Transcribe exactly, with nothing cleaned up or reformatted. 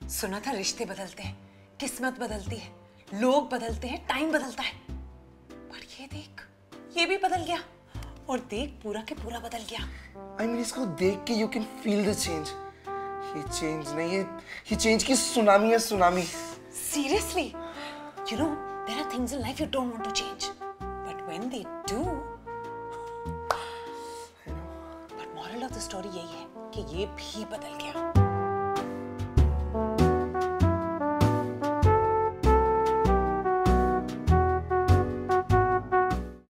सुना था रिश्ते बदलते हैं, किस्मत बदलती है, लोग बदलते हैं, टाइम बदलता है, पर ये देख, ये भी बदल गया और देख पूरा के पूरा बदल गया। I mean, इसको देख के you can feel the change. ये change नहीं है, ये change की सुनामी है, tsunami. Seriously, you know there are things in life you don't want to change, but when they do, but moral of the story यही है कि ये भी बदल गया।